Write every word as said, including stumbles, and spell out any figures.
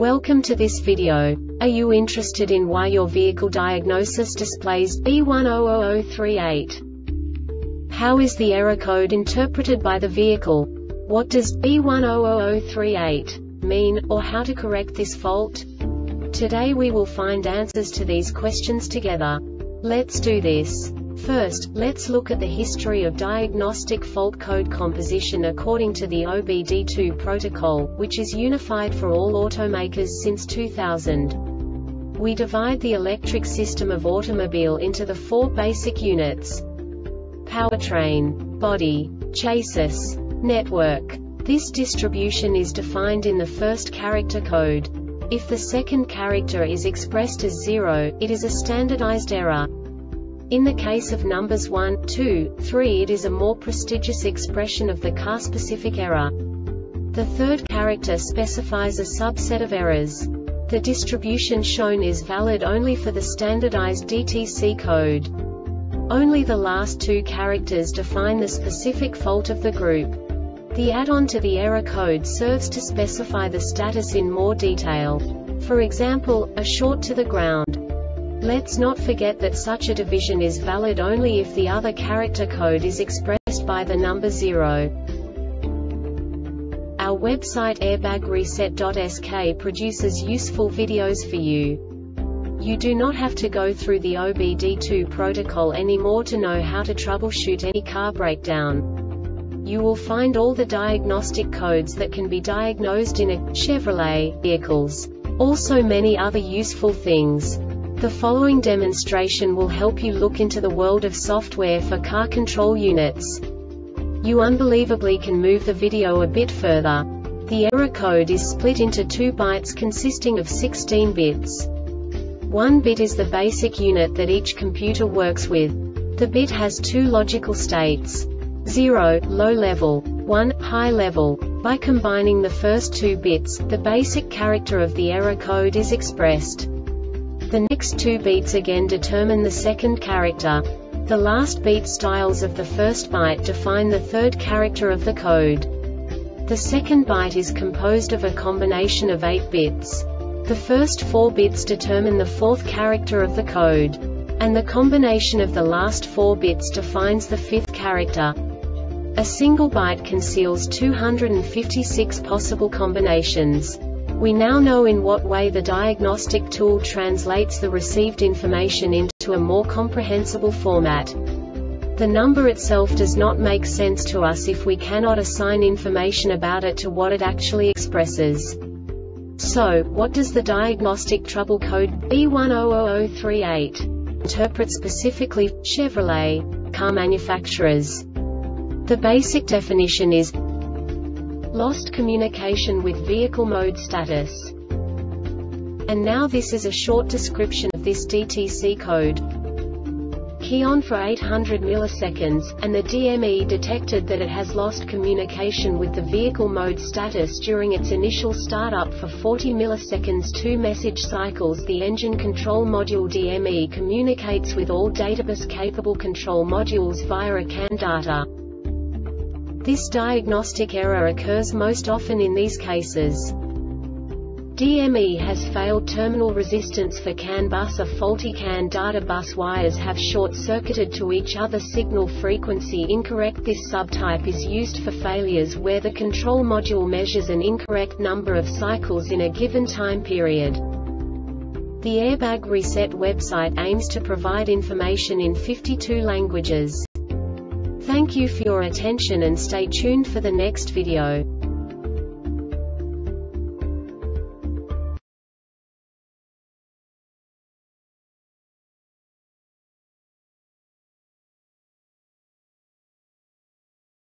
Welcome to this video. Are you interested in why your vehicle diagnosis displays B one zero zero zero three eight? How is the error code interpreted by the vehicle? What does B one zero zero zero three eight mean, or how to correct this fault? Today we will find answers to these questions together. Let's do this. First, let's look at the history of diagnostic fault code composition according to the O B D two protocol, which is unified for all automakers since two thousand. We divide the electric system of automobile into the four basic units: powertrain, body, chassis, network. This distribution is defined in the first character code. If the second character is expressed as zero, it is a standardized error. In the case of numbers one, two, three, it is a more prestigious expression of the car-specific error. The third character specifies a subset of errors. The distribution shown is valid only for the standardized D T C code. Only the last two characters define the specific fault of the group. The add-on to the error code serves to specify the status in more detail. For example, a short to the ground. Let's not forget that such a division is valid only if the other character code is expressed by the number zero. Our website airbag reset dot S K produces useful videos for you. You do not have to go through the O B D two protocol anymore to know how to troubleshoot any car breakdown. You will find all the diagnostic codes that can be diagnosed in a Chevrolet vehicles. Also many other useful things. The following demonstration will help you look into the world of software for car control units. You unbelievably can move the video a bit further. The error code is split into two bytes consisting of sixteen bits. One bit is the basic unit that each computer works with. The bit has two logical states: zero, low level, one, high level. By combining the first two bits, the basic character of the error code is expressed. The next two beats again determine the second character. The last beat styles of the first byte define the third character of the code. The second byte is composed of a combination of eight bits. The first four bits determine the fourth character of the code. And the combination of the last four bits defines the fifth character. A single byte conceals two hundred fifty-six possible combinations. We now know in what way the diagnostic tool translates the received information into a more comprehensible format. The number itself does not make sense to us if we cannot assign information about it to what it actually expresses. So, what does the diagnostic trouble code B one zero zero zero three eight interpret specifically for Chevrolet car manufacturers? The basic definition is lost communication with vehicle mode status. And now this is a short description of this D T C code. Key on for eight hundred milliseconds, and the D M E detected that it has lost communication with the vehicle mode status during its initial startup for forty milliseconds. Two message cycles. The engine control module D M E communicates with all databus-capable control modules via a C A N data. This diagnostic error occurs most often in these cases: D M E has failed terminal resistance for C A N bus. A faulty C A N data bus wires have short-circuited to each other. Signal frequency incorrect. This subtype is used for failures where the control module measures an incorrect number of cycles in a given time period. The Airbag Reset website aims to provide information in fifty-two languages. Thank you for your attention and stay tuned for the next video.